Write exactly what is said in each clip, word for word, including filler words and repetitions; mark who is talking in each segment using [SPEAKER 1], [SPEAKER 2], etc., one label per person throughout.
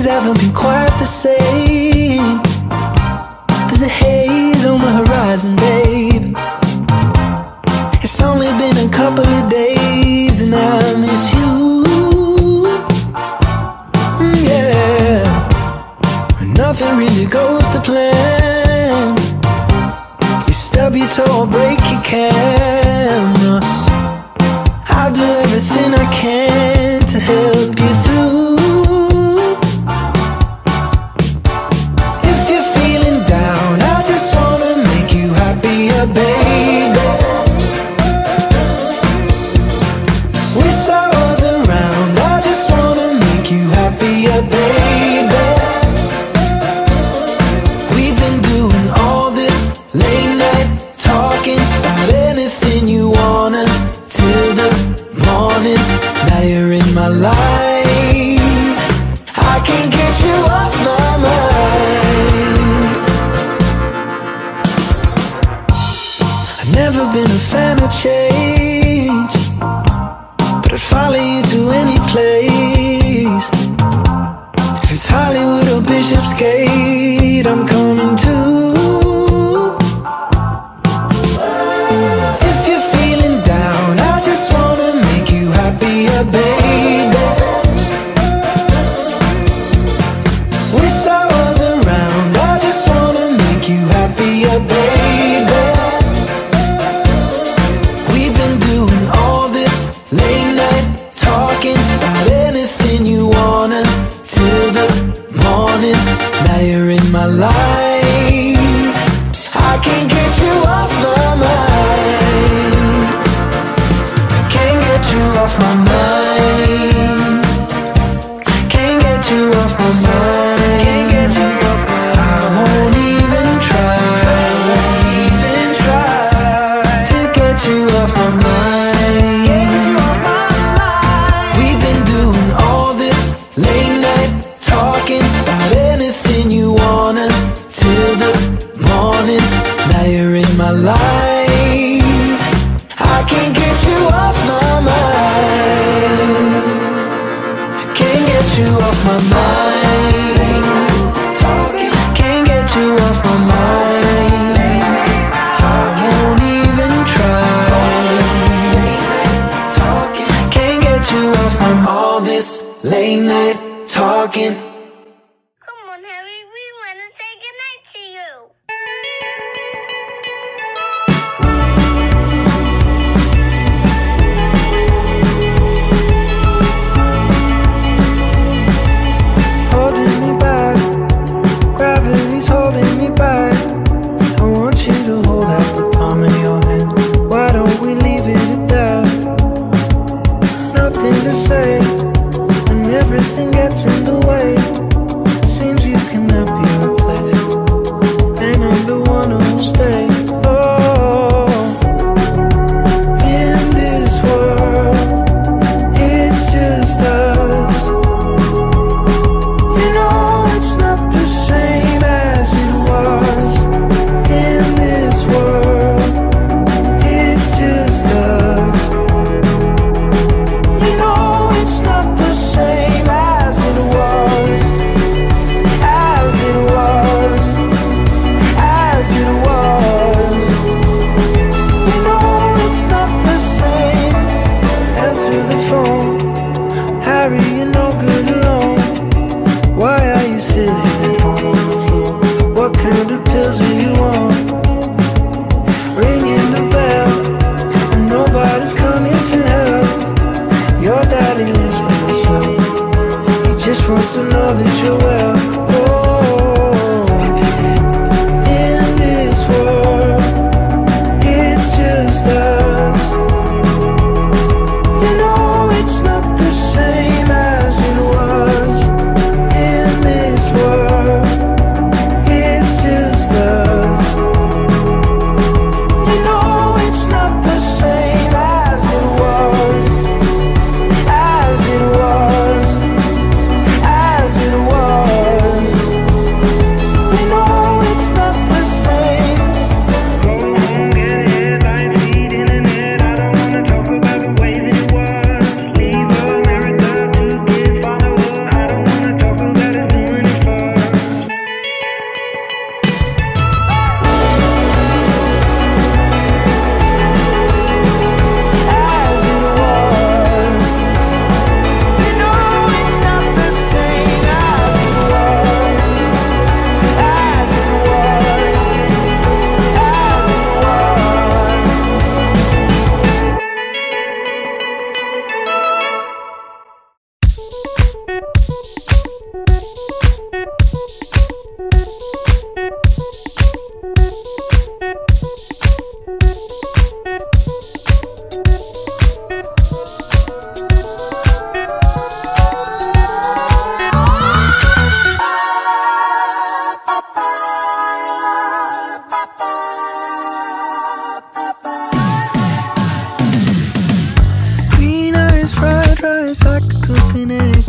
[SPEAKER 1] things haven't been quite the same. There's a haze on the horizon, babe. It's only been a couple of days and I miss you. Mm, yeah. Nothing really goes to plan. You stub your toe or break your camera. I'll do everything I can to help you through. If you're feeling down, I just wanna make you happier, baby. Wish I was around, I just wanna make you happier, baby. We've been doing all this late night talking about anything you wanna till the morning. Now you're in my life, I can't get you off my mind. I've never been a fan of change, but I'd follow you to any place. If it's Hollywood or Bishopsgate, I'm coming too. If you're feeling down, I just wanna make you happier, baby. Wish I was around, I just wanna make you happier, baby. We've been doing all this late night talking about anything you wanna till the morning. Now you're in my life, I can't get you off my mind. Can't get you off my mind. Can't get you off my mind. Can't get you off my mind. I won't even try. I won't even try to get you off my mind. Get you off my mind. We've been doing all this late night talking about anything you wanna till the morning. Now you're in my life, I can't get you off my mind. Can't get you off my mind. Talking, can't get you off my mind. I won't even try. Talking, can't get you off my mind. All this late night talking.
[SPEAKER 2] Come on, Harry, we want to say goodnight to you.
[SPEAKER 1] Holding me back, gravity's holding me back. I want you to hold out the palm of your hand. Why don't we leave it at that? Nothing to say, and everything gets in the way. Seems you cannot be replaced, and I'm the one who'll stay. Oh, in this world, it's just us. You know it's not the same as it was. In this world, it's just us. You know it's not the same as it was. As it was. As it was. You know it's not the same. Answer the phone. Harry, you're no good alone. Why are you sitting at home on the floor? What kind of pills are you on? Ringing the bell, and nobody's coming to help. Your daddy lives by himself. He just wants to know that you're well. Oh, in this world, it's just us. You know it's not the same as it was. In this world, it's just us. You know it's not the same as it was. As it was. As it was.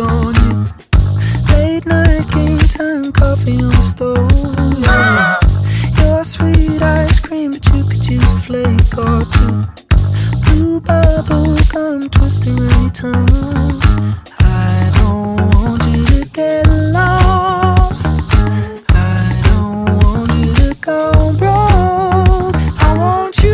[SPEAKER 1] on you. Late night game time, coffee on the stove. Yeah. Your sweet ice cream, but you could use a flake or two. Blue bubble gum twisting around your tongue. I don't want you to get lost. I don't want you to go broke. I want you.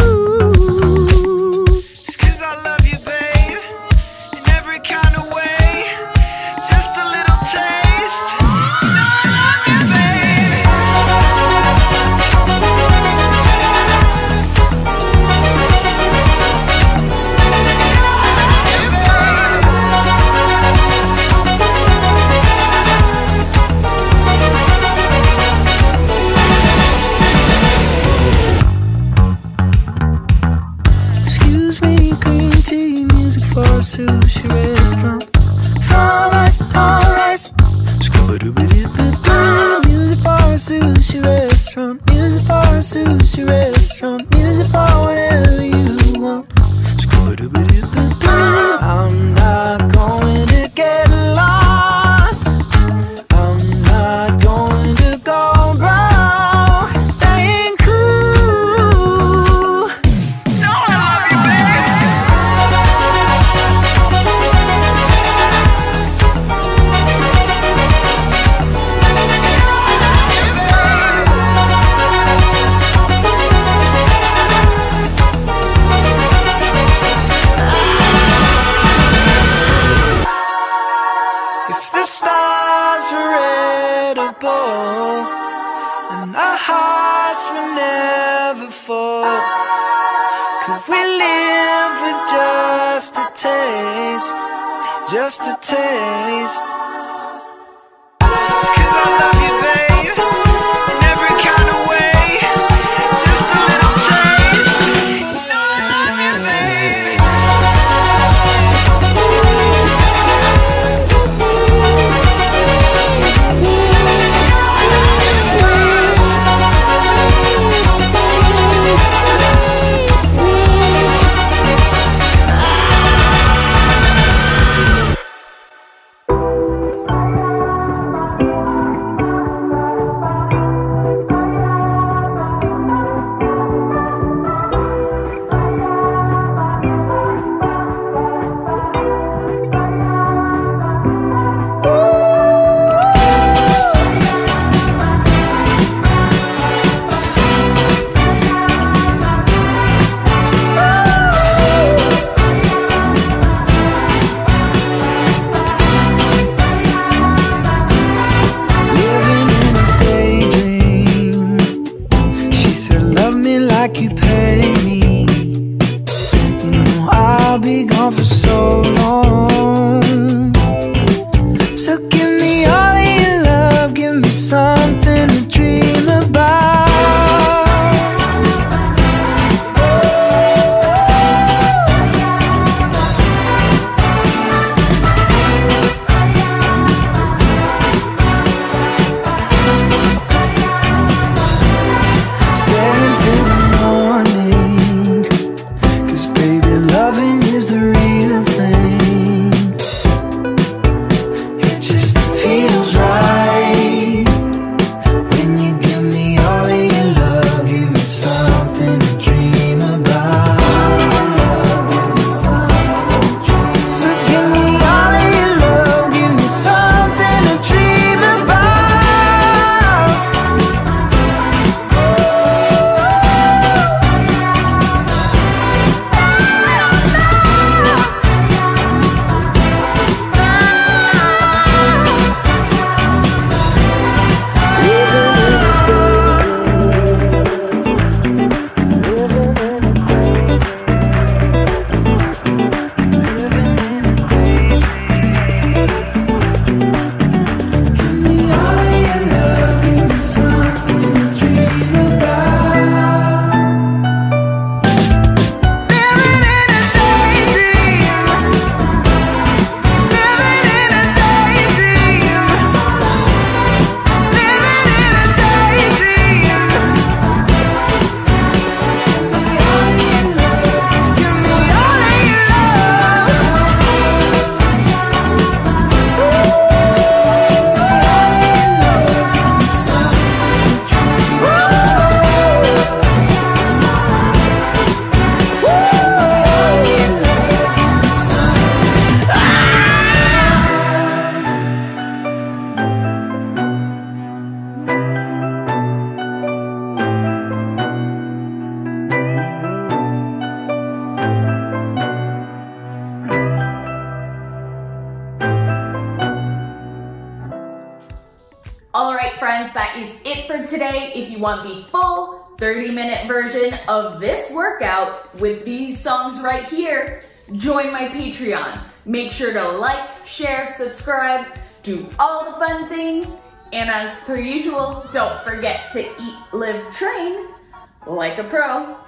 [SPEAKER 1] Just 'cause I love you, babe, in every kind of way. Just a little taste. You know I love you, babe. Excuse me, green tea, music for a sushi restaurant. From ice, on rice. Music for a sushi restaurant. Music for a sushi restaurant. Music for whatever you want. I'm not going to get lost. I'm not going to go broke. That ain't cool. No, I love you, baby. If the stars were edible and our hearts would never fall, could we live with just a taste? Just a taste. 'Cause I love you, babe, in every kind of way. Just a little taste. You know I love you, baby.
[SPEAKER 3] right, friends, that is it for today. If you want the full thirty minute version of this workout with these songs right here, join my Patreon. Make sure to like, share, subscribe, do all the fun things, and as per usual, don't forget to eat, live, train like a pro.